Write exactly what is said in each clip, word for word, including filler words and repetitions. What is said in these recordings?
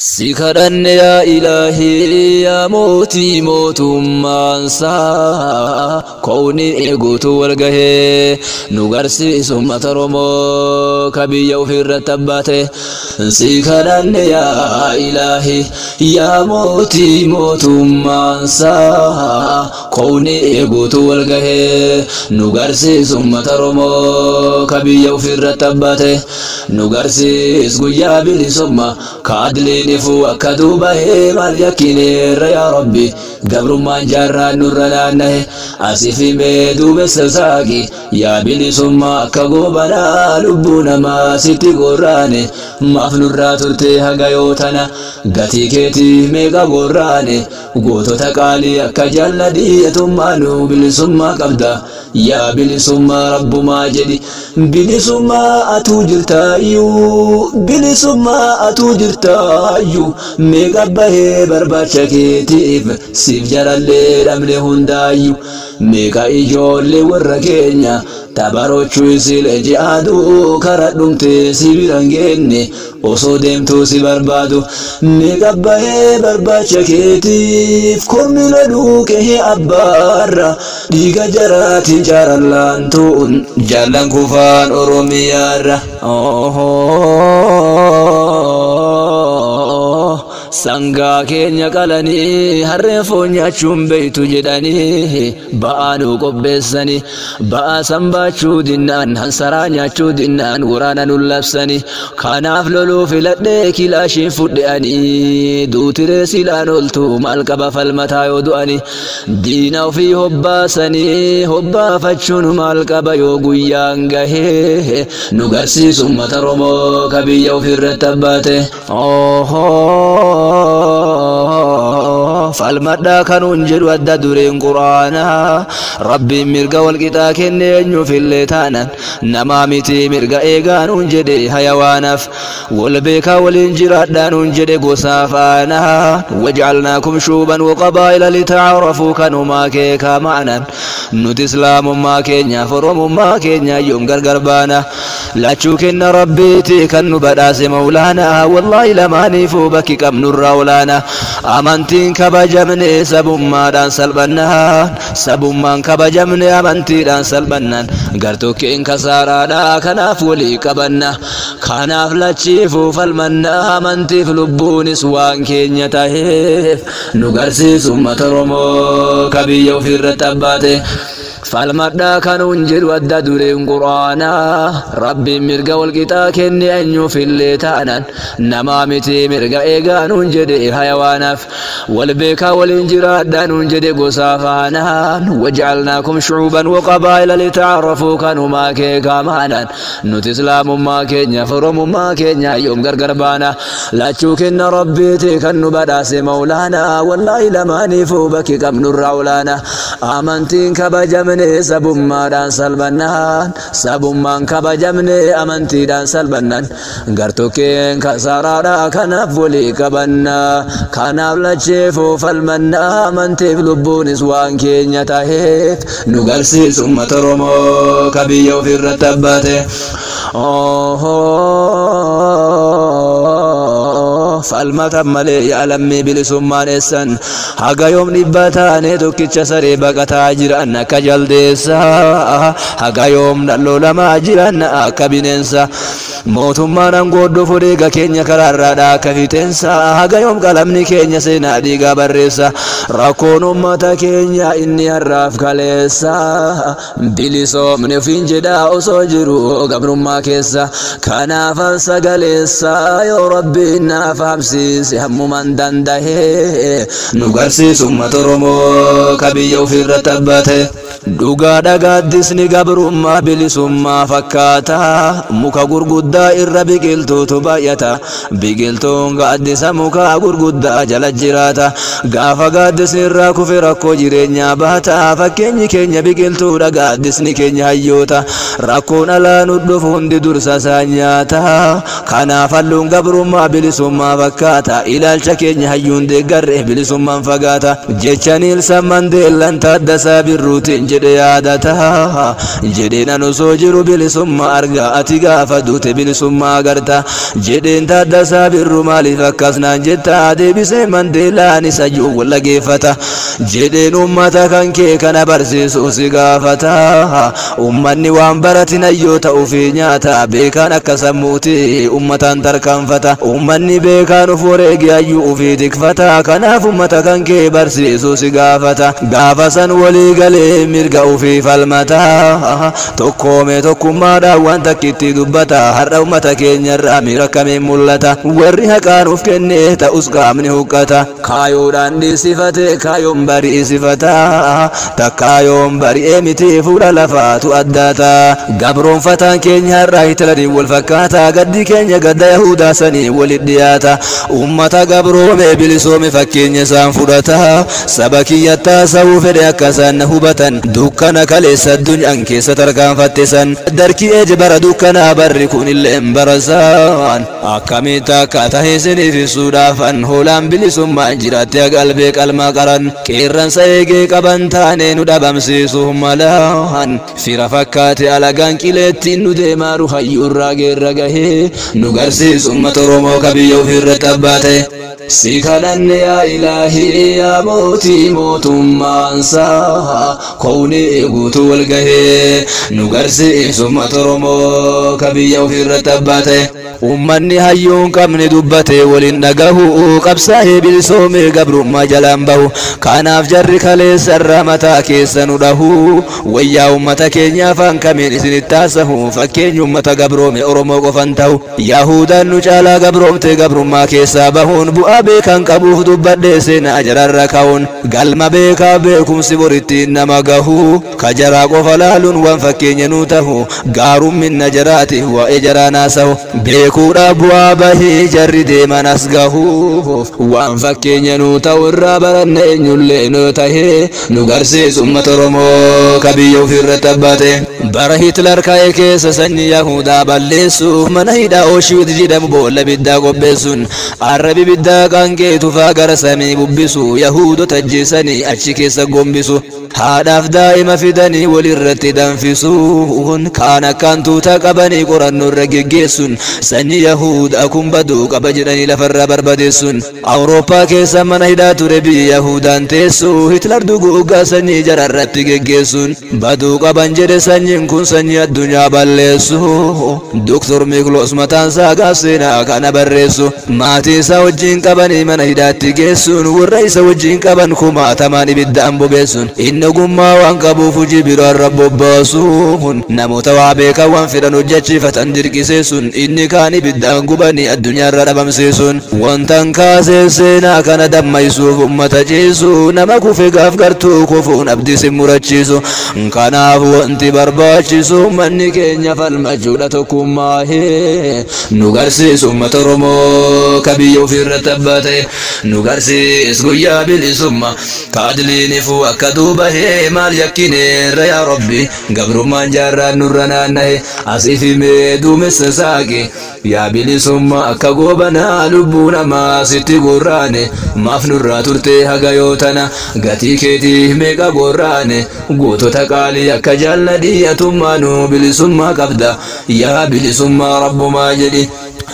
سكرن يا إلهي يا موتي موت مانسا كوني إيغوتو والغه نغرسي ثم ترمو كبيو في الرتبات سكرن يا إلهي يا موتي موت مانسا كوني إيغوتو والغه نغرسي ثم ترمو كبيو في الرتبات نغرسي اسغيا بلي ثم كادلي نفو أكدوبه مال يكينير يا ربي قبر ما جرى نور لانه أسفي ميدو بسساقي يا بلي ثم أكغوبنا لبونا ما ستي قراني مافنو الراتورتي هقايوتنا قتي كيتي ميقا قراني قوتو تقالي أكا جلدي يتمانو بلي ثم قبدا يا بلي ثم رب ما جدي بلي ثم أتوجرتايو بلي ثم أتوجرتايو ميقا بهي برباچا كيتيف سيف جرالي رملي هندايو ميقا إيجولي ورقينيا tabarochu sile jihadu karadumte sibirangenne oso demto sibarbadu negabbaye barbacha ketif komila duke he abbarra diga jarati jarallantun jalan kufan oromiyara Sangga kenya kalani harrefonya chumbeitu jedani baanu qobbesani baa sambachu dinnan hansaranya chudinnan qurana nullabsani kanaaf lolu filadde kilashi fuddeani duutire silanoltu malqaba falmata yoduani diina fi hobbasani hobbafachun malqaba yo guyyan gahe nugarsisu mataromo kabiyya ofirratabate oh فالمدى كانوا انجلوا الددورين قرانا ربي مرقا والقطا كني انيو في الليتانا نمامتي مرقا ايقان انجدي حيوانف والبيكا والانجرات دان انجدي قصافانا وجعلناكم شوبا وقبائل لتعرفوا كانوا ما كيكا معنا نتسلام ما كينيا فرم ما كينيا يوم قرقربانا لا تشوكن ربيتي كانوا بداس مولانا والله لما نيفو بكي كم نراولانا أمانتين كبجمني سبما دان سلبنا سبما كبجمني أمانتي دان سلبنا قرتو كين كسارا دا كناف ولي كبنا كناف لتشيفو فالمنا أمانتي فلبوني سوان كين يتاهيف نقرسي ثم ترمو كبيو في الرتبات فالمدى كانوا انجلوا الددورين قرانا ربي مرقا والقطا كني انيو في الليتانا نمامتي مرقا ايقان انجدي حيوانف والبيكا والانجرات دان انجدي قصافانا وجعلناكم شعوبا وقبائل لتعرفوا كانوا ما كيكا معنا نتسلام ما كينيا فرم ما كينيا يوم قرقربانا لا تشوكن ربيتي كانوا بداس مولانا والله لما نيفو بكي كم نراولانا آمنتين كبجمني سبما دان سلبنان سبما كبجمني أمنتي دان سلبنان غرتو كين كسارا كناف ولي كبنا كناف لتشيفو فالمنا أمنتي فلبوني سوان كين يتاهيف نغرسي ثم ترمو كبيو في الرتبات فالمتم ملي يعلمي بلسمان السن حقا يوم نبتاني توكيتش سري بقتا جران كجلديسا حقا يوم نلو لما جران كبننسا موتما ننقود فريقا كينيا كرارادا كفيتنسا حقا يوم قلمني كينيا سينا ديقا بريسا راكون امتا كينيا إني الراف كاليسا بلسو من فين جدا أسوجرو قبر ما كيسا كانا فالسا قليسا يا ربي نافا سيسي هم من دنده نغرسي ثم ترمو كبيو في الرتبات دوغا دغا دسني غبر ما بلي ثم فكاتا مكا غرغدا إر بيقلتو تبايتا بيقلتو غادس مكا غرغدا جلجراتا غافا غادس راكو في راكو جيرينيا باتا فكيني كينيا بيقلتو دغا دسني كينيا هيوتا راكو نلا ندفون دي درسا سانياتا كانا فلون غبر ما بلي ثم فكاتا إلى الشكين هيون دي قره بلسمان فقاتا جيشانيل سمان دي لن تدسا بالروتين جدي عادتها جدينا نسوجر بلسما أرقا أتقا فدوت bilisummaa agarta jedheen Taaddasaa Birruu maaliif akkasnaan jetta deebisee Mandeelaan isa jiru wal dhageeffata jedheen ummata kan kee kana barsiisu si gaafata ummanni waan baratin ayyoo ta'uu fi nyaata beekaan akka sammuuti ummataan tarkaanfata ummanni beekaan of wareegi ayyuu ofii tikfata kanaaf ummata kan kee barsiisu si gaafata gaafa san walii galee mirga ofii falmata tokkoome tokkummaadhaan waan takkitti dubbata har'a ummata keenyarraa miira kamiin mul'ata warri haqaan of kennee ta'us qaamni huqqata kaayoodhaan dhiisifate kaayoon bari'isifata takkaayoon bari'ee miti fuula lafaatu addaata gabroonfataan keenya har'aa Hitlariin wal fakkaata gaddi keenya gadda Yahudaa sanii walit dhiyaata ummata gabroome bilisoome fakkeenya isaan fudhata saba kiyyattaa sa'uu fedhe akka isaan na hubatan dukkana kaleessa addunyaan keessa tarkaanfatte san darkii eje bara dukkanaa barri kun illee barasaan akkamitti akka tahe isiniif ibsuudhaafan hoolaan bilisummaan jiraatte qalbee qalmaa qaran qeerransa eegee qaban taane nu dhabamsiisuuf malaan fira fakkaate alagaan qileettiin nu deemaaru hayyuurraa geerra gahee nu garsiisu ummata Oromoo ka biyya ofirratti abbaate si kadhanne yaa ilaahii yaa mootii mootummaansaa kownii guutuu wal gahee nu garsiisu ummata Oromoo ka biyya ofirratti abbaate ummanni hayyuun qabne dubbate waliin dhagahu qabsaa'ee bilisoomee gabrummaa jalaan bahu kanaaf jarri kaleessa irraa mataa keessa nu dhahu wayyaa ummata keenya afaan kamiin isinitti haasahu fakkeenya ummata gabroome Oromoo qofan ta'u Yahudaan nu caalaa gabroomte gabrummaa keessaa bahuun bu'aa beekan qabuuf dubbadhee seenaa jararra ka'uun galma beekaa beekumsi borittiin nama gahu ka jaraa qofa laaluun waan fakkeenya nu tahu gaarumminna jaraati waa'ee jaraa naasahu beekuudhaaf bu'aa bahii jarri deeman as gahuuf waan fakkeenya nu ta'u irraa baranne eenyullee nu tahee nu garsiisu ummata Oromoo ka biyya ofirratti abbaate bara Hitler ka'e keessa sanyii Yahudaa balleessuuf mana hidhaa Auschwitz jedhamu boolla biddaa qopheessuun arrabi biddaa qaanqee tufaa gara samii bubbisu Yahudota ajjeesanii achi keessa gombisu haadhaaf daa'ima fidanii walirratti danfisuun kaan akkaan tuutaa qabanii qorannoo irra geggeessuun sanyii Yahudaa kun baduu qaba jedhanii lafarraa barbadeessuun Awurooppaa keessa mana hidhaa ture biyya Yahudaan teessu Hitler duguuggaa sanyii jararratti geggeessuun baduu qaban jedhe sanyiin kun sanyii addunyaa balleessu Doktor Miklos mataan isaa gaaf seenaa kana barreessu maatii isaa wajjin qabanii mana hidhaatti geessuun warra isa wajjin qaban kumaatamaan ibiddaan bobeessuun ogummaa waan qabuuf hojii biraan bobbaasuun namoota waa beekan waan fedhan hojjechiifatan dirqiseessuun inni kaan ibiddaan gubanii addunyaarra dhabamsiisuun wantan kaasee seenaa kana dammaysuuf ummata ciisu nama kufe gaaf gartuu kufuun abdii murachiisu kanaaf wanti barbaachisu manni keenya falmachuudha tokkummaahee nu garsiisu ummata Oromoo ka biyya ofirratti abbaate nu garsiisu guyyaa bilisummaa kaadiliinifu akka duuba maal yakkineerra yaa Rabbi gabrummaan jaarraan nurra naannahe asiif himee duumessa saaqe yaa bilisummaa akka goobanaa lubbuu namaa sitti gorraane maaf nurraa turte haga yoo tana gatii keetii meeqa gorraane gootota qaalii akka jaalladhii atummaanuu bilisummaa qabda yaa bilisummaa rabbumaa jedhi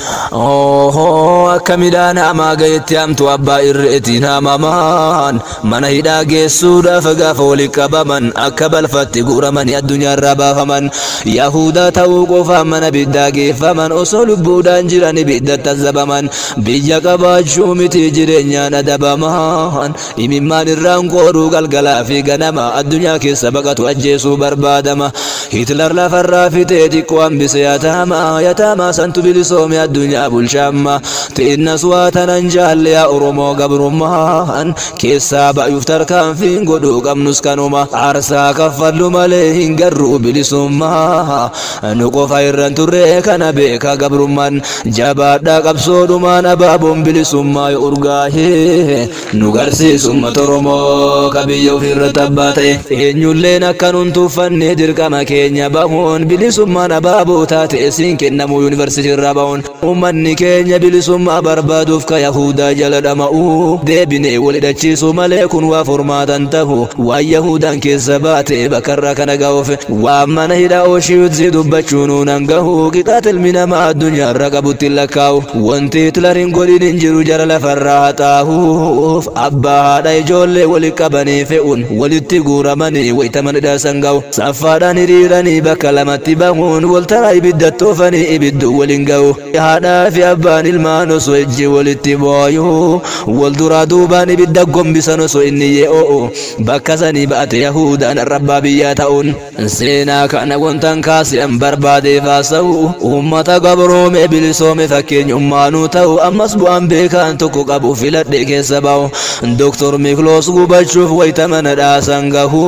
Oh, akka midhaan hamaa gahetti hamtu abbaa irreetiin hamamaan mana hidhaa geessuudhaaf gaafa waliin qabaman akka balfatti guuramanii addunyaarraa baafaman Yahudaa ta'uu qofaan mana biddaa geeffaman osoo lubbuudhaan jiran ibiddatti azabaman biyya qabaachuu miti jireenyaan adabaman imimmaan irraan qooduu galgalaa fi ganama addunyaa keessa baqatu ajjeesuu barbaadama Hitler lafarraa fitee xiqqoo hambise yataama yataama santu bilisoome addunyaa bulchaamma ta'innas waatanan jaalle yaa Oromoo gabrummaan keessaa ba'uuf tarkaanfiin godhuu qabnus kanuma aarsaa kaffallu malee hin garruu bilisummaa nu qofa irraan turre kana beeka gabrummaan jabaadhaa qabsoodhumaan abaaboon bilisummaa yoo urgaahee nu garsiisu uummata Oromoo ka biyya ofirratti abbaa ta'e eenyulleen akka nun tuffannee dirqama keenya bahuun bilisummaan abaaboo taate isiin kennamu yuunivarsiitii irraa bahuun ba'uun ummanni keenya bilisummaa barbaaduuf ka Yahudaa jala dhama'u deebinee wal hidhachiisu malee kun waa furmaatan ta'u waan Yahudaan keessa baate bakarra kana ga'uuf waan mana hidhaa Auschwitz dubbachuun nan gahu qixaat ilmi namaa addunyaarra qabutti lakkaa'u wanti Hitlariin godhin hin jiru jara lafarraa xaa'uuf abbaa haadha ijoollee wali qabanii fe'uun walitti guuramanii wayitaman hidhaasan ga'u saffaadhaan hiriiranii bakka lamatti bahuun waltaraa ibidda toofanii ibiddu waliin ga'u haadhaa fi abbaan ilmaan osoo ejji walitti booyu wal duraa duubaan ibidda gombisan osoo inni yee'oo bakka sanii baate Yahudaan rabbaa biyyaa ta'uun seenaa kana wantan kaasi'an barbaadeef haasa'u ummata gabroome bilisoome fakkeenyummaanuu ta'u ammas bu'aan beekaan tokko qabu filadhe keessa ba'u Doktor Mikloos gubachuuf wayitaman hidhaasan gahu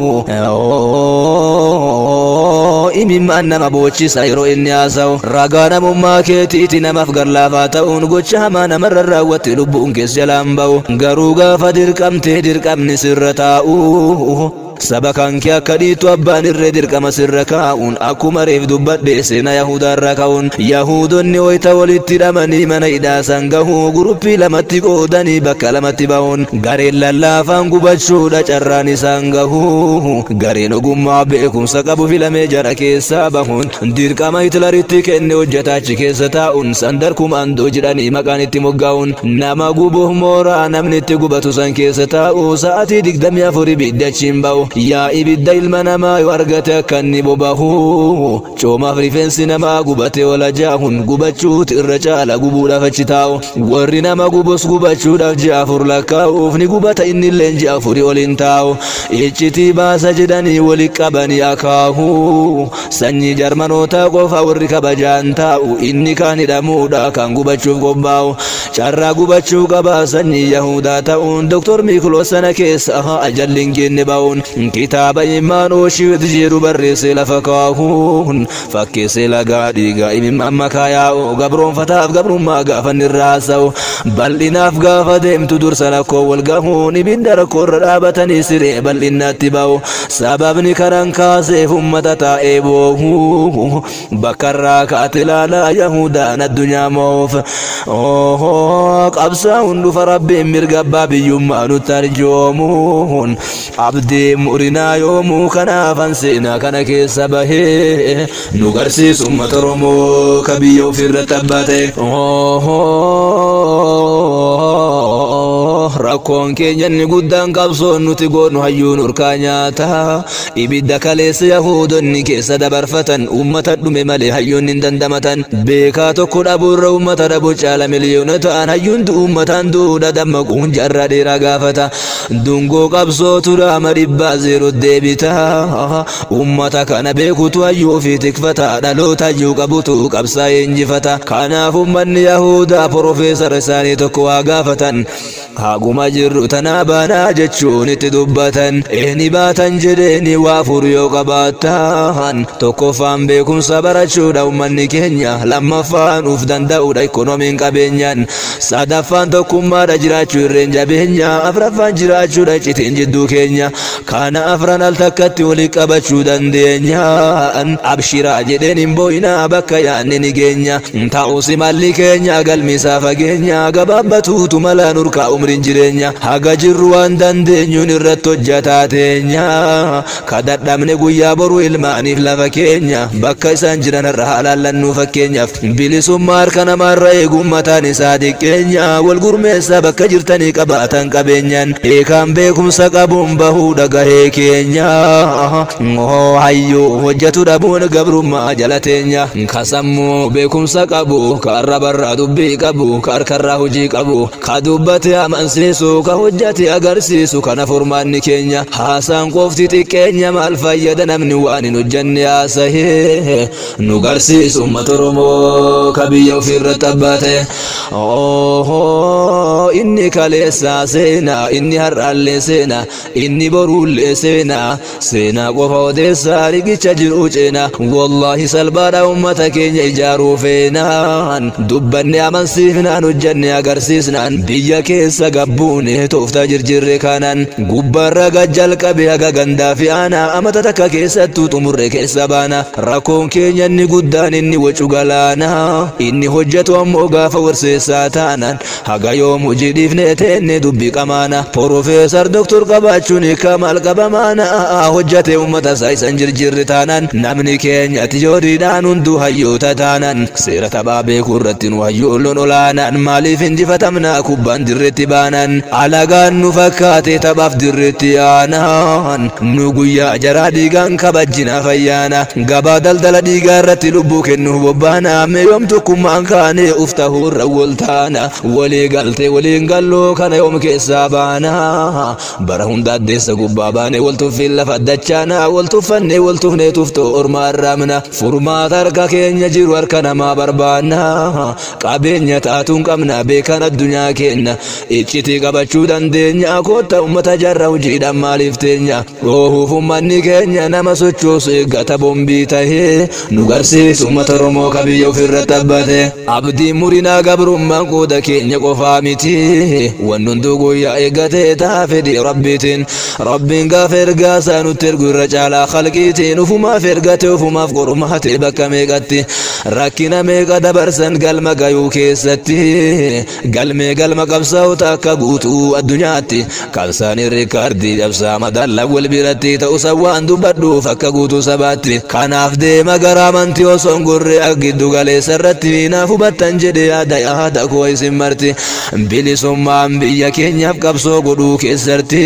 imimmaan nama boochisa yeroo inni haasa'u ragaa namummaa keetiiti namaaf garlaafaa ta'uun gocha hamaa namarra raawwatte lubbuun keessa jalaan ba'u garuu gaafa dirqamtee dirqamni sirra taa'u saba kan kee akka dhiitu abbaan irree dirqama sirra kaa'uun akkuma reef dubbadhe seena Yahudaarra ka'uun Yahudonni wayita walitti hidhamanii mana hidhaasan gahu guruppii lamatti qoodanii bakka lamatti ba'uun gareen lallaafaan gubachuudha carraan isaan gahu gareen ogummaa beekumsa qabu filamee jara keessaa bahuun dirqama Hitlaritti kenne hojjetaachi keessa taa'uun sandar kumaandoo jedhanii maqaan itti moggaa'uun nama gubuuf mooraa namni itti gubatu san keessa taa'u sa'aatii digdamii afurii biddachiin ba'u yaa ibidda ilma namaa yoo argate akka inni bobahu coomaaf rifeensi namaa gubate wala jaahun gubachuuti irra caala gubuudhaaf achi taa'u warri nama gubus gubachuudhaaf ji'a afur lakkaa'uuf ni gubata innilleen ji'a afurii oliin taa'u iccitii baasa jedhanii wali qabanii akaahu sanyii jarmanootaa qofa warri kabajaan taa'u inni kaan hidhamuudha kan gubachuuf qophaa'u carraa gubachuu qabaa sanyii Yahudaa ta'uun Doktor Mikloos sana keessa ajalli hin geenye ba'uun kitaaba imimmaan Auschwitz jedhu barreessee lafa kaa'uun fakkeessee lagaa dhiigaa imimmaan makaa yaa'u gabroonfataaf gabrummaa gaafa inni irraa haasa'u bal'inaaf gaafa deemtu dursa lakkoo wal gahuun ibidda rakkoorra dhaabatanii siree bal'inaatti ba'u sababni karan kaaseef ummata taa'ee boohu bakkarraa kaate ilaalaa Yahudaan addunyaa moof qabsaa'uun dhufa rabbiin mirga abbaa biyyummaa nutti arjoomuun abdii murinaa yoomuu kanaafan seenaa kana keessa bahee nu garsiisu ummata Oromoo ka biyya ofirratti abbaate rakkoon keenya inni guddaan qabsoon nuti goonu hayyuun urkaa nyaata ibidda kaleessa Yahudonni keessa dabarfatan ummata dhume malee hayyuun hin dandamatan beekaa tokko dhabuurra ummata dhabu caala miliyoona ta'an hayyuun uummataan duudha dammaquun jarraa dheeraa gaafata dungoo qabsootu dhaama dhibbaa zeero deebita ummata kana beekutu hayyuu ofii tikfata dhaloota hayyuu qabutu qabsaa'ee injifata kanaaf ummanni Yahudaa profeesar isaanii tokko waa gaafatan haguma jirru tanaa baanaa jechuun itti dubbatan eeni baatan jedheeni waa furu yoo qabaatan tokkoffaan beekumsa barachuudha ummanni keenya lammaffaan uf danda'uudha ikoonomiin qabeenyaan sadaffaan tokkummaadha jiraachuu irreen jabeenya afraffaan jiraachuudha citiin jidduu keenya kana afran al takkatti wali qabachuu dandeenyaan abshiraa jedheen hin boo'inaa bakka yaanni ni geenya ta'uusi malli keenya galmisaa fageenya gabaabbatuutu mala nurkaa umriin jireenya haga jirru waan dandeenyuun irratti hojjataa teenya kadhadhamne guyyaa boru ilmaaniif lafa keenya bakka isaan jiran irra haalaallannu fakkeenyaaf bilisummaa harka namaarra eegummataan isaa diqqeenya wal gurmeessa bakka jirtanii qabaatan qabeenyaan eekaan beekumsa qabuun bahuu dhagahee keenya hayyuu hojjetu dhabuun gabrummaa jala teenya kasammuu beekumsa qabu ka arrabarraa dubbii qabu ka harkarraa hojii qabu ka dubbate amansiisu ka hojjate agarsiisu kana furmaanni keenya haasaan qofti xiqqeenya maal fayyada namni waan hin hojjenne haasahee nu garsiisu ummata Oromoo ka biyya ofirratti abbaate inni kaleessaa seenaa inni har'aallee seenaa inni boruullee ijoollee seenaa seenaa qofa odeessaa riqicha jiru ceena wallahi salbaadha ummata keenya ijaaruu feenaan dubbanne amansiifnaan hojjanne agarsiisnaan biyya keessa gabbuune tooftaa jirjirre kanaan gubbarra gajjalqabe haga gandaa fi aanaa amata takka keessattuu xumurre keessa baana rakkoon keenya inni guddaan inni wacu galaana inni hojjetu ammoo gaafa warseessaa taanaan haga yoom hojii dhiifne teenne dubbii qamaana Profeesar Doktor qabaachuun kamal qabamaana hojjate ummata isaa isan jirjirri taanaan namni keenya tijooriidhaan hunduu hayyoota taanaan seera taphaa beekuu irratti nu hayyoolloon olaanaan maaliif injifatamna kubbaan dirreetti baanaan alagaan nu fakkaate taphaaf dirreetti aanaan nu guyyaa jaraa dhiigaan kabajjina fayyaana gabaa daldala dhiigaa irratti lubbuu kennuuf bobbaana yoom tokkummaan kaane uf ta'uurra wal taana walii galtee waliin galloo kana yoom keessaa baana bara hunda addeessa gubbaa baane wal tuffiin lafa dachaana wal tuffanne wal tufnee tuftoo ormaa arraamna furmaata harka keenya jiru harka namaa barbaanna qabeenya taatuun qabna beekan addunyaa keenya iccitii qabachuu dandeenya kotta ummata jarra hojiidhaan maaliif teenya roohuuf ummanni keenya nama sochoosu eeggata bombii tahee nu garsiisu ummata Oromoo kabiyya ofirratti abbate abdii murinaa gabrummaan qooda keenya qofaa miti wanni hunduu guyyaa eeggatee taa fedhii rabbiitiin rabbiin gaafa ergaa isaa nutti ergu irra caalaa khalqiitiin ufumaaf ergate ufumaaf qormaate bakka meeqatti rakkina meeqa dabarsan galma gayuu keessatti galmee galma qabsaa'ota akka guutuu addunyaatti kabsaan riikaardii cabsaa madaalla wal biratti ta'u sawwaan dubbadhuuf akka guutuu sabaatti kanaaf deema gara amantii osoon gorree giddu galeessa irratti naaf hubattan jedhe yaada yaada koo isin marti bilisummaan biyya keenyaaf qabsoo godhuu keessatti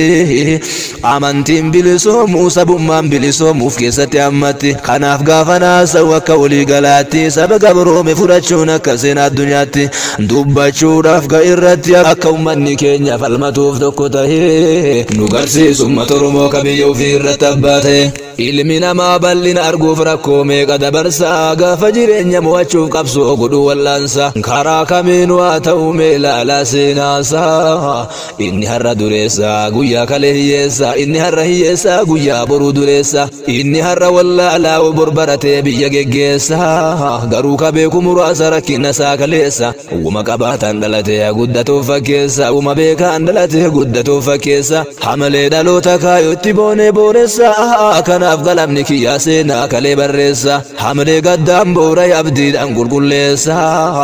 amantiin bilisoomuu sabummaan bilisoomuuf keessatti ammatti kanaaf gaafa naasa'u akka walii galaatti saba gabroome fudhachuun akka seenaa addunyaatti dubbachuudhaaf ga irratti akka ummanni keenya falmatuuf tokko tahee nu garsiisu ummata Oromoo kabiyya ofii irratti abbaate ilmi namaa bal'ina arguuf rakkoo meeqa dabarsa gaafa jireenya mo'achuuf qabsoo godhuu wallaansa karaa kamiinuu haa ta'u mee ilaalaa seenaasaa inni har'a dureessa guyyaa kalee hiyyeessa inni har'a hiyyeessa guyyaa boruu dureessa inni har'a wallaalaa bor baratee biyya geggeessa garuu ka beeku muraasa rakkina isaa kaleessa uuma qabaatan dhalatee guddatuuf fakkeessa uuma beekaan dhalatee guddatuuf fakkeessa hamalee dhaloota kaayootti boonee booreessa kanaaf galamni kiyyaa seenaa kalee barreessa hamalee gaddaan boora abdiidhaan qulqulleessa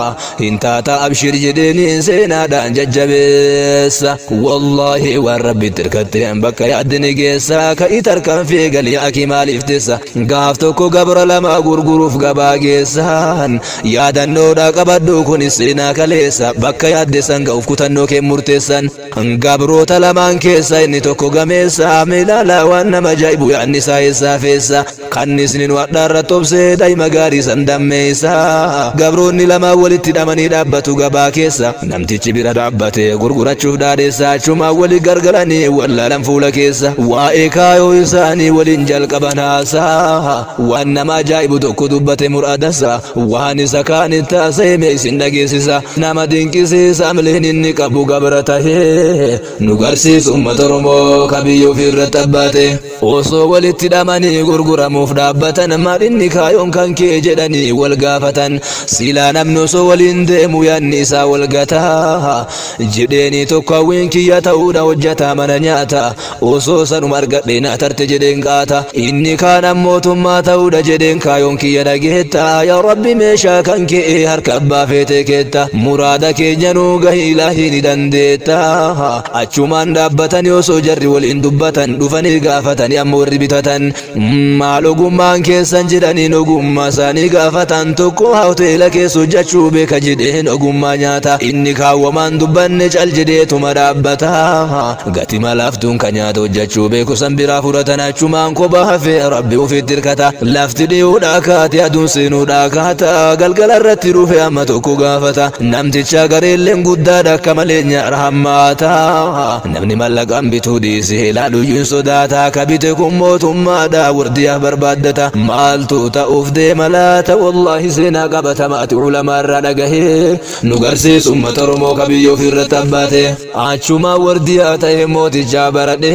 hin taata abshir jedheeniin seenaadhaan jajjabeessa wallahi waan rabbitti hirkatteen bakka yaaddini geessa ka'ii tarkaanfii galii akii maaliif teessa gaaf tokko gabra lama gurguruuf gabaa geessan yaadannoodha qabadhu kunis seenaa kaleessa bakka yaaddeessan ga'uuf kutannoo kee murteessan gabroota lamaan keessa inni tokko gameessa milaala waan nama ajaa'ibu yaadni isaa eessaa feessa kannisni nu hadhaarra tobsee daa'ima gaarii san dammeessa gabroonni lama walitti hidhamanii dhaabbatu gabaa keessa namtichi bira dhaabbatee gurgurachuuf dhaadheessa achumaan wali gargalanii wallaalan fuula keessa waa'ee kaayoo isaanii waliin jalqaban haasaa waan nama ajaa'ibu tokko dubbate muraadassa waan isa kaanitti haasa'e isin dhageessisa nama dinqisiisa amleen inni qabu gabra tahee nu garsiisu ummata Oromoo kabiyya ofii irratti abbaate osoo walitti hidhamanii gurguramuuf dhaabbatan maal inni kaayoon kan kee jedhanii wal gaafatan silaa namni osoo waliin deemu yaanni isaa wal gataa jedheeni tokko hawwiin kiyya ta'uudha hojjataa mana nyaata osoo sanuma argadhe na tarte jedheen qaata inni kaan mootummaa ta'uudha jedheen kaayoon kiyya dhageetta yaa rabbi meeshaa kan kee harka abbaa feetee keetta muraada keenya nuu gahii ilaahii ni dandeetta achumaan dhaabbatanii osoo jarri waliin dubbatan dhufanii gaafatanii amma warri bitatan maal ogummaan keessan jedhaniin ogummaa isaanii gaafatan tokko hoteela keessa hojjechuu beeka jedheen ogummaa nyaata inni kaawwamaan dubbanne cal jedheetuma dhaabbata gati malaaftuun ka nyaata hojjechuu beeku san biraa fudhatan achumaan kophaa hafee rabbi ofiitti hirkata lafti dhi'uudha kaate aduun seenuudha kaata galgala irratti dhufe amma tokko gaafata namticha gareelleen guddaadha akka malee nyaara hammaata namni mallaqaan bituu dhiisee ilaaluyyuun sodaata ka bite kun mootummaadha wardiyaa barbaaddata maaltu ta'uuf deema laata wallahi seenaa qabatamaati ulamaa irraa dhagahee nu garsiisu ummata Oromoo kabiyya ofii irratti abbaate achuma wardiyaa ta'e mooticha bara dheeraa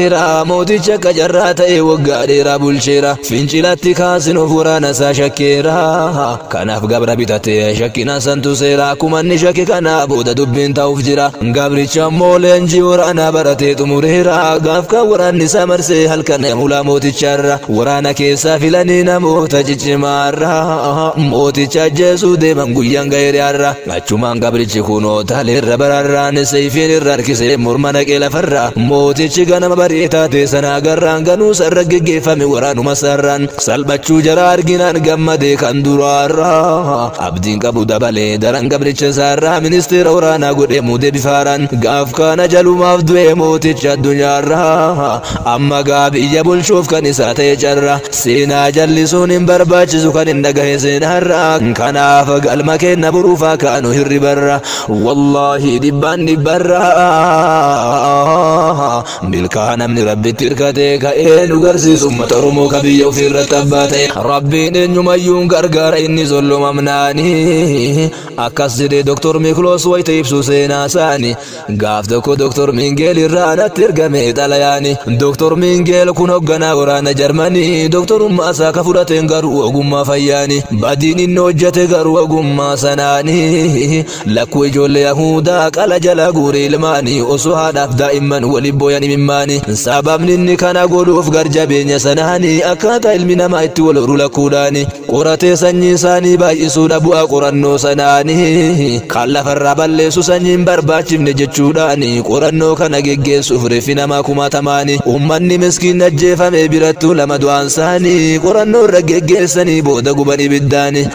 mooticha akka jarraa ta'e waggaa dheeraa bulcheera fincilatti kaasin of waraana isaa shakkeera kanaaf gabra bitatee shakkinaan santu seera akkuma inni shakke kana booda dubbiin ta'uuf jira gabricha ammoo leenjii waraanaa baratee xumureera gaaf kan waraanni isaa marsee halkan mulaa mooticharra waraana keessaa filanii namoota ciccimaarra mooticha ajjeesuu deeman guyyaan ga'eeriyaarra achumaan gabrichi kunoo taaleerra bararraan seefiin irra harkisee morma naqee lafarra mootichi ganama barii taate sana agarraan ganuu sarra geggeeffame waraanuma sarraan salphachuu jara arginaan gammadee kan duraarra abdiin qabu dabalee daran gabricha isaarraa ministeera waraanaa godhee muudee bifaaraan gaaf kana jalumaaf du'e mooticha addunyaarra amma gaa biyya bulchuuf kan isaa ta'e carra seenaa jallisuun hin barbaachisu kan hin dhagahe seenaarra kanaaf galma kenna buruufaa kaanu hirribarra wallaahi dhibbaan dhibbarra milkaa namni rabbitti hirkatee ka'ee nu garsiisu ummata Oromoo ka biyya ofirratti abbaa ta'e rabbiin eenyumayyuun gargaara inni zollomamnaani akkas jedhee doktor Mikloos wayita ibsu seenaa isaani gaaf tokko doktor Mingeel irraa natti ergame xalayaani doktor Mingeel kun hoogganaa waraana Jarmanii doktorummaa isaa ka fudhateen garuu ogummaa fayyaani badiin inni hojjete garuu ogummaa sanaani lakkuu ijoollee Yahudaa qala jala guure ilmaani osoo haadhaaf daa'imman waliin booyan imimmaani sababni inni kana godhuuf garjabeenya sanaani akkaataa ilmi namaa itti wal horu lakkuudhaani qoratee sanyii isaanii baay'isuudha bu'aa qorannoo sanaani kan lafarraa balleessu sanyiin barbaachifne jechuudhaani qorannoo kana geggeessuuf reeffi namaa kumaatamaani ummanni miskiin ajjeefame birattuu lama du'aan isaanii qorannoo irra geggeessanii booda guban ibiddaani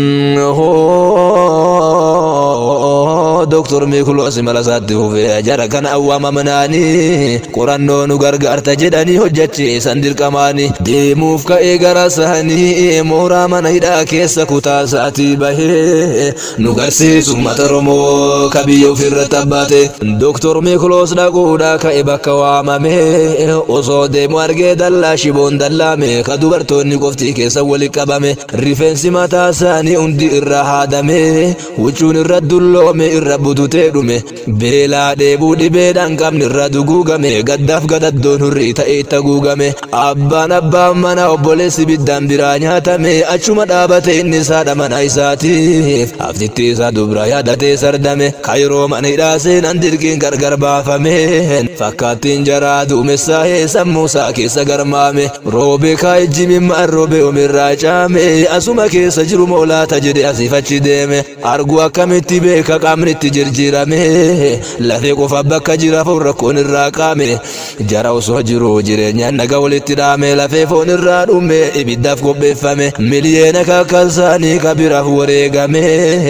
doktor Mikloos malasaatti hufee jara kana awwaamamnaani qorannoo nu gargaarta jedhanii hojjechiisan dirqamaani deemuuf ka'ee gara isaanii mooraa mana hidhaa keessa kutaa isaatii bahee nu garsiisu uummata Oromoo ka biyya ofirratti abbaate doktor Mikloos dhaquudha ka'e bakka waamame osoo deemu argee dallaa shiboon dallaame ka dubartoonni qoftii keessa walitti qabame rifeensi mataa isaanii hundi irraa haadame huccuun irra dulloome irra bututee dhume beelaa dheebuu dhibeedhaan qabni irra duguugame gaddaaf gadaddoon hurrii ta'e itti haguugame abbaan abbaan mana obboleessi biddaan biraa nyaatame achuma dhaabate inni isaadha mana isaatiif haftitti isaa dubra yaadatee sardame kayroo mana hidhaa seenan dirqiin gargar baafame fakkaattiin jaraa duumessaa'ee sammuu isaa keessa garmaame roobee kaayijji mimmaan roobee omirraa caame asuma keessa jiru moolaata jedhe asiif achi deeme arguu akkamitti beeka qaamni itti jirjirame lafee qofa bakka jira foon rakkoon irraa qaame jara osoo jiru jireenyaan naga walitti dhaame lafee foon irraa dhume ibiddaaf qopheeffame miliyeena kakkalsaanii kabiraaf wareegame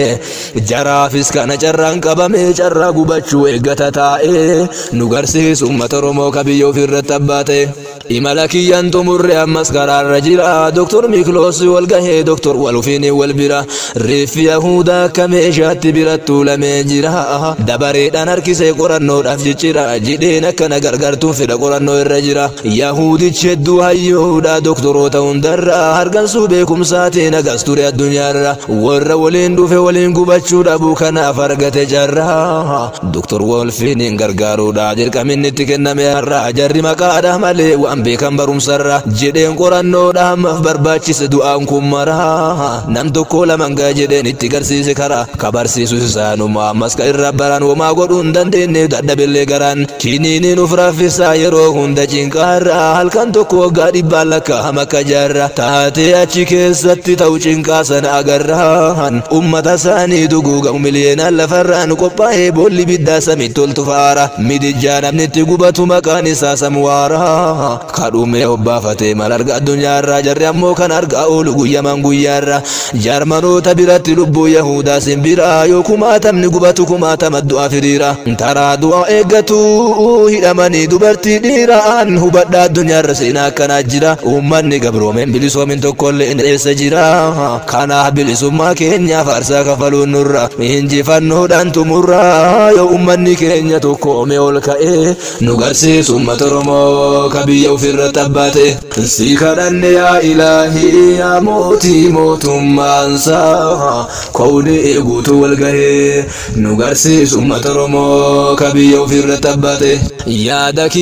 jaraafis kana carraan qabame carraa gubachuu eeggata taa'e nu garsiisu uummata Oromoo ka biyya ofirratti abbaate imala kiyyaan xumurre ammas karaarra jira doktor Mikloos wal gahee doktor Walufiin wal bira reeffi Yahudaa akka meeshaatti birattuu lamee jira dabareedhaan harkisee qorannoodhaaf jechira jidheen akkana gargartuun fedha qorannoo irra jira Yahudichi hedduu hayyoodha doktoroota hundarra hargansuu beekumsaatiin agas ture addunyaarra warra waliin dhufe waliin gubachuu dhabuu kanaaf argate jarra doktor Walufiin gargaaruudha dirqaminni itti kenname har'a jarri maqaadha malee waan beekan barumsarra jedheen qorannoodha ammaaf barbaachise du'aan kun mara nam tokko laman gaa jedheen itti garsiise karaa ka barsiisu isaanuma ammas ka irra baraan womaa godhuu hin dandeenye dadhabillee garaan kiniiniin uf raffisaa yeroo hunda cinqaarra halkan tokko waggaa dhibbaan lakkaa'ama akka jaarra taatee achi keessatti ta'u cinqaa sana agarraan ummata isaanii duguugamu miliyeenaan lafarraan qophaa'ee boolli biddaa samitti ol tufaara midijjaa namni itti gubatu maqaan isaa samwaara kadhume obbaafatee mal arga addunyaarraa jarri ammoo kan argaa oolu guyyaman guyyaarra jarmanoota biratti lubbuu Yahudaa simbira yoo kumaatamni gubatu kumaatama du'a firiira taraa du'a eeggatu hidhamanii dubartii dhiiraan hubadhaa addunyaarra seenaa akkanaa jira ummanni gabroomeen bilisoomin tokkollee hin eessa jira kanaaf bilisummaa keenyaaf aarsaa kafaluun nurra injifannoodhaan tumurra yoo ummanni keenya tokkoome ol ka'e nu garsiisu uummata Oromoo ka biyya ofirratti abbaate si kadhanne yaa ilaahii yaa mootii mootummaansaa koowni eeguutu wal gahee nu garsiisu uummata Oromoo ka biyya ofirratti abbaate yaada kiyya ibsa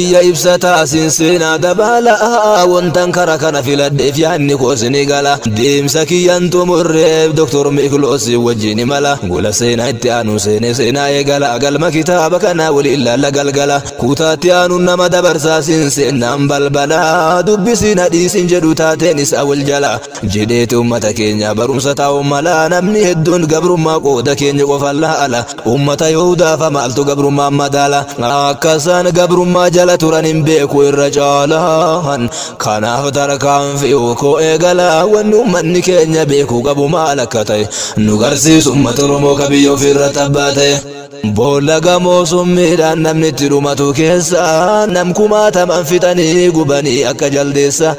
keessa taasin seenaa dabala wantan kara kana filadheef yaanni koosini gala deemsa kiyyan xumurreef Doktor Mikiloos wajjin mala gola seenaa itti aanu seene seenaa eegala galma kitaaba kana wali ilaalla galgala kutaatti aanu nama dabarsaasin seenaan balbala dubbisiin hadiisin jedhu taateen isa wal jala jedheeti ummata keenya barumsa taa'u mala namni hedduun gabrummaa qooda keenya qofalla ala ummata Yahudaa maaltu gabrummaa madaala akkasaan gabrummaa jala turan hin beeku irra caalaan kanaaf tarkaanfii koo eegala wanni ummanni keenya beeku qabu maal akka ta'e nu garsiisu ummata Oromoo ka biyya ofirra tabbate boolla gamoo summiidhaan namni itti dhumatu keessa nam kumaataman fixanii gubanii akka jaldeessa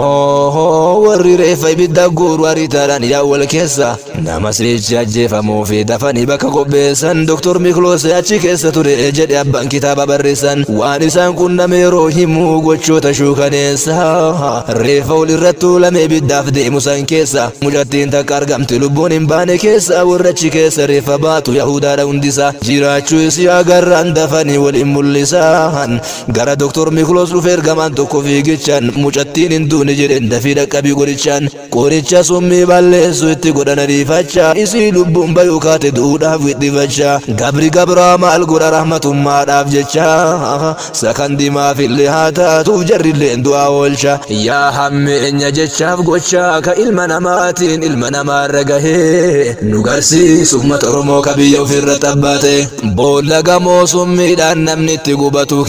warri reeffa ibidda guuru ariitaadhaan yaawwal keessa nama sichi ajjeefamuu fi dafanii bakka qopheessan Doktor Mikiloos achi keessa ture jedhe abbaan kitaaba barreessan waan isaan qunname yeroo himuu gochoota shuukaneessa reeffa walirratti tuulame ibiddaaf deemu san keessa mucattiin takka argamti lubbuun hin baane keessa warra achi keessa reeffa baatu Yahudaadha hundisa jiraachuu isii agarraan dafanii waliin mul'isan gara Doktor Mikiloos dhufe ergamaan tokko fiigichaan mucattiin hin duune jedhen dafii dhaqqabii qorichaan qoricha summii balleessu itti godhan ariifachaa isii lubbuun bayuu kaate duudhaaf wixxifachaa gabri gabraa maal godha rahmatummaadhaaf jecha sakandimaaf illee haa taatuuf jarrillee du'aa oolcha yaa hammeenya jechaaf gochaa ka ilma namaatiin ilma namaarra gahee nu garsiisu ummata Oromoo ka biyya ofirra tabbate boolla gamoo summiidhaan namni itti gubatu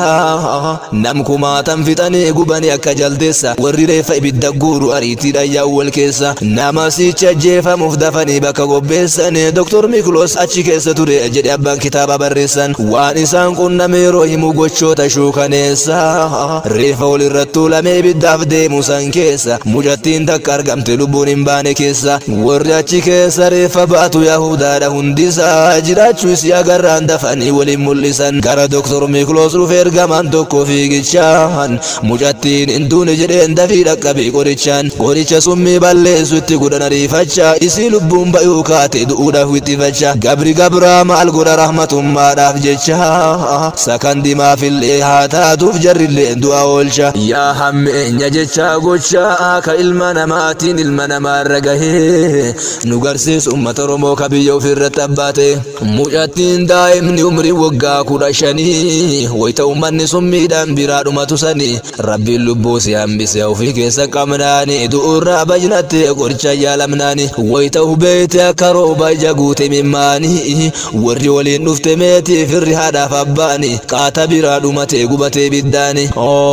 keessa nam kumaatan fixanii gubanii akka jaldeessa warri reeffa ibidda guuru ariitiidhaan yaawwal keessa nama sicha ajjeefamuuf dafanii bakka qopheessan Doktor Mikiloos achi keessa ture jedhe abbaan kitaaba barreessan waan isaan qunname yeroo himu gochoota shuukaneessa reeffa walirratti tuulame ibiddaaf deemu san keessa mucattiin takka argamte lubbuun hin baane keessa warri achi keessa reeffa baatu Yahudaadha hundisa jiraachuu isii agarraan dafanii waliin mul'isan gara Doktor Mikiloos dhufe ergamaan tokko fiigichaan mucattiin hin duune jedheen dafii dhaqqabii qorichaan qoricha summii balleessu itti godhan ariifachaa isii lubbuun bayuu kaate du'uudhaaf wixxifachaa gabri gabraa maal godha rahmatummaadhaaf jecha sakandimaaf illee haa taatuuf jarrillee du'aa oolcha yaa hammeenya jecha gochaa ka ilma namaatiin ilma namaarra gahee nu garsiisu ummata Oromoo ka biyya ofirra tabbate mucattiin daa'imni umrii waggaa kudha shanii wayita ummanni summiidhaan biraa dhumatu sanii rabbiin lubbuu si hambise ofii keessa qabnaani du'urraa bajnatte qoricha yaalamnaani wayita hubeete akka rooba ija guute mimmaani warri waliin dhufte meetii firri haadhaaf abbaani qaata biraa dhumate gubatee biddaani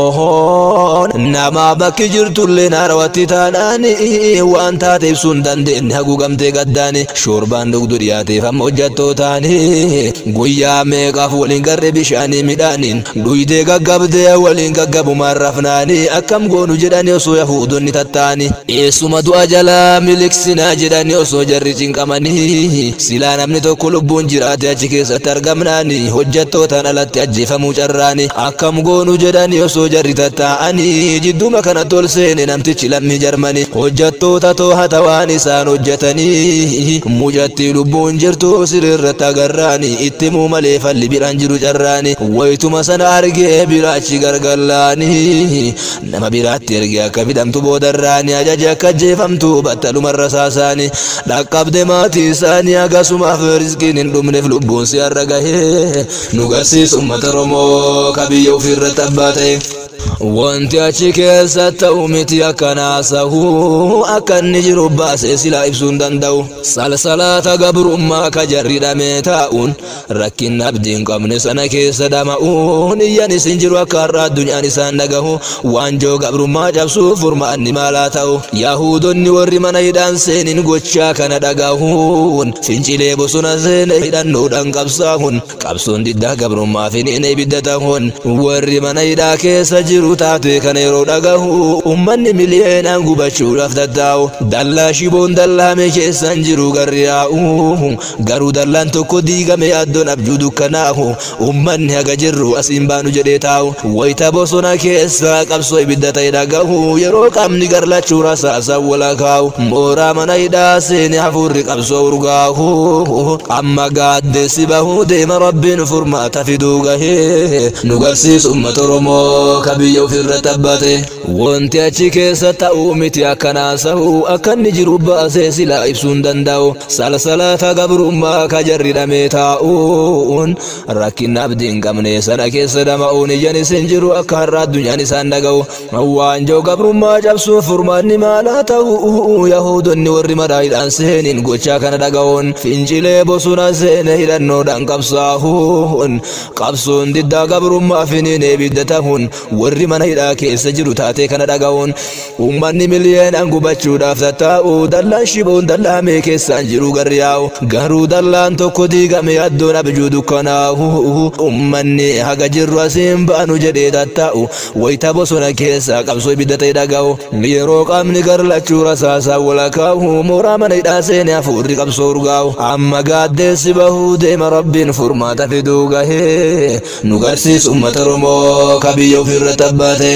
nama bakki jirtullee naarawatti taanaani waan taate ibsuun dandeenye haguugamtee gaddaani shorbaan dhugdu dhiyaateef amma hojjattootaani guyyaa meeqaaf waliin garre bishaanii midhaaniin dhuydee gaggabdee waliin gaggabumaan rafnaani akkam goonu jedhani osoo Yahuudonni tattaani eessuma du'a jalaa miliqsinaa jedhani osoo jarri cinqamanii silaa namni tokko lubbuun jiraate achi keessatti argamnaani hojjattootaan alatti ajjeefamuu carraani akkam goonu jedhani osoo jarri tattaa'anii jidduma kana tol seene namtichi lammii jarmani hojjattoota too'ata waan isaan hojjetanii mucattii lubbuun jirtu sirrirratti agarraani itti muu malee falli biraan jiru carraani wayituma sana argee biraachi gargallaani nama biraatti ergee akka fidamtu boodarraani ajaja akka ajjeefamtu battalumarra saasaani dhaqqabde maatii isaanii agasumaaf rizqiin hin dhumneef lubbuun si har'a gahee nu garsiisu ummata Oromoo ka biyya ofirra tabbate wanti achi keessa ta'u miti akkanaa sahu akka inni jiru baasee silaa ibsuu hin danda'u salsalaata gabrummaa ka jarri dhamee taa'uun rakkin abdiin qabne sana keessa dhama'uun iyyan isin jiru akka har'a addunyaan isaan dhagahu waanjoo gabrummaa cabsuuf furmaanni maalaa ta'u Yahuudonni warri mana hidhaan seenin gochaa kana dhagahuun fincilee bosona seene hidhannoodhaan qabsaa'uun qabsoon diddaa gabrummaa finiine ibidda ta'uun warri mana hidhaa keessa jiru taate kana yeroo dhagahu ummanni miliyeenaan gubachuudhaaf tattaa'u dallaa shiboon dallaame keessan jiru garriyaa'u garuu dallaan tokko diigame addoon abjuu dukkanaa'u ummanni haga jirru asiin baanu jedhee taa'u wayita bosona keessa qabsoo ibidda ta'e dhagahu yeroo qaamni garlachuu rasaasa walakaa'u mooraa mana hidhaa seene hafuurri qabsoo urgaahu amma gaaddeessi bahuu deema rabbiin furmaata fiduu gahee nu garsiisu uummata Oromoo ka biyya ofirra tabbate wanti achi keessa ta'uu miti akkanaa sahu akka inni jiru baasee silaa ibsuun danda'u salsalata gabrummaa ka jarridhamee taa'uun rakkinna abdiin qabne sana keessa dama'uun ijaan isin jiru akka har'a addunyaan isaan dhaga'u waanjoo gabrummaa cabsuun furmaanni maalaa ta'u yaahudonni warri madaa'idhaan seeniin gochaa kana dhaga'uun fincilee bosona seene hidhannoodhaan qabsaa'uun qabsoon diddaa gabrummaa finiin ebidda ta'uun warri mana hidhaa keessa jiru taatee kana dhaga'uun ummanni miliyeenaan gubachuudhaaf tattaa'u dallaan shiboon dallaame keessaan jiru garriyaa'u garuu dallaan tokko diigame addoon abjuu dukkanaa'u ummanni haga jirru asiin baanu jedhee tattaa'u wayita bosona keessa qabsoo ibidda ta'e dhaga'u yeroo qaamni garlachuu rasaasaa walakaa'u mooraa mana hidhaa seene hafuurri qabsoo urgaa'u amma gaaddeessi bahuu deema rabbiin furmaata fiduu gahee nu garsiisu uummata Oromoo ka biyya ofirra tabbate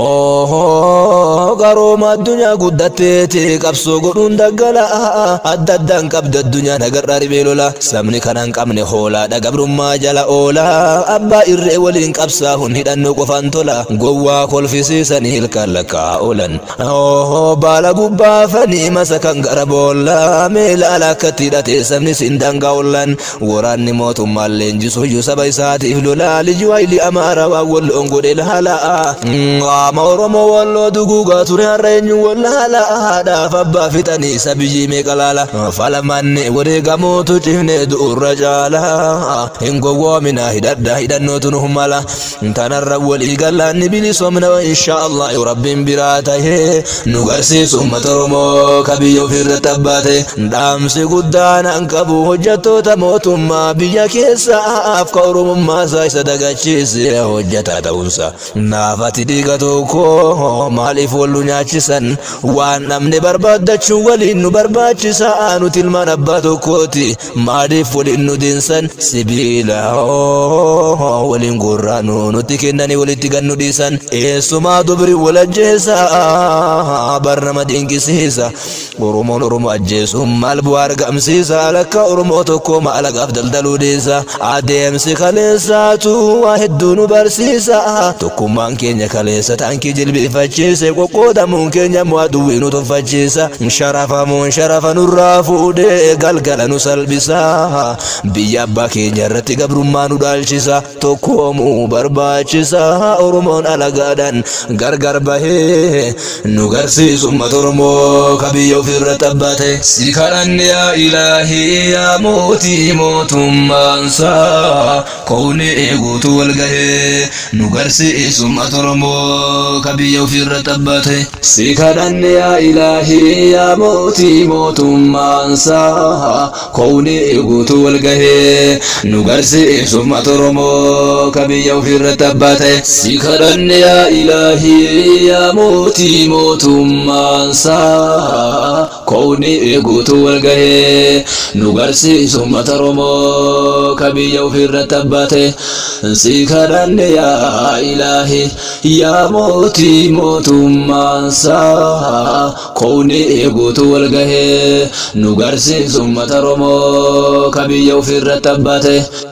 qarooma addunyaa guddatteeti qabsoo godhuun daggala adda addaan qabda addunyaan agarraa dhibee lola sabni kana hin qabne hoolaadha gabrummaa jala oola abbaa irree waliin qabsaa'uun hidhannoo qofaan tola gowwaa kolfisiisanii ilkaan lakkaa oolan baala gubbaafanii masa kan gara boolla meela alakkatti hidhatee sabni siin dangaa oolan waraanni mootummaan leenjisuyyuu saba isaatiif lola liji waayilii amaara waa walloon godhe laala ama Oromoo walloo duguugaa ture har'a eenyu wallaala haadhaaf abbaa fixanii isa biyyii meeqa laala falamanne wareegamootu cifne du'urra caala hin gowwoomina hidhadha hidhannootu nu mala tanarra walii gallaanni bilisoomna insha Allah rabbiin biraa tahee nu garsiisu uummata Oromoo ka biyya ofirra tabbate dhaamsi guddaan an qabu hojjettoota mootummaa biyya keessaaf ka Oromummaa isaa isa dagachiise hojjetaa ta'uunsa naafati dhiiga tokko maaliif wallu nyaachisan waan namne barbaadachuu waliin nu barbaachisa nuti ilmaan abbaa tokkooti maaliif waliin nu dinsan sibiila waliin gurraanu nuti kennanii walitti gannu dhiisan eessumaa dubri walajjeessa barnama dinqisiisa Oromoon Oromoo ajjeesuun maal bu'aa argamsiisa lakka Oromoo tokko maalaqaaf daldaluu dhiisa adeemsi kaleessaatu waa hedduu nu barsiisa tokkummaan keenya kaleessa taankii jilbifachiise qoqqoodamuun keenya mu'aduwwii nu tuffachiisa sharafamuun sharafa nurraa fuudhee galgala nu salphisa biyya abbaa keenya irratti gabrummaa nu dhaalchisa tokkoomuu barbaachisa Oromoon alagaadhaan gargar bahee nu garsiisu uummata Oromoo ka biyya ofirra tabbate si kadhanne yaa Ilaahii yaa mootii mootummaansaa koowni eeguutu wal gahee nu garsiisu uummata Oromoo ka biyya ofirra tabbate si kadhanne yaa Ilaahii yaa mootii mootummaansaa koowni eeguutu wal gahee nu garsiisu uummata Oromoo ka biyya ofirra tabbate si kadhanne yaa Ilaahii yaa mootii mootummaansaa koowni eeguutu wal gahee nu garsiisu uummata Oromoo ka biyya ofirra tabbate si kadhanne yaa Ilaahii yaa mootii mootummaansaa koowni eeguutu wal gahee nu garsiisu uummata Oromoo ka biyya ofirra tabbate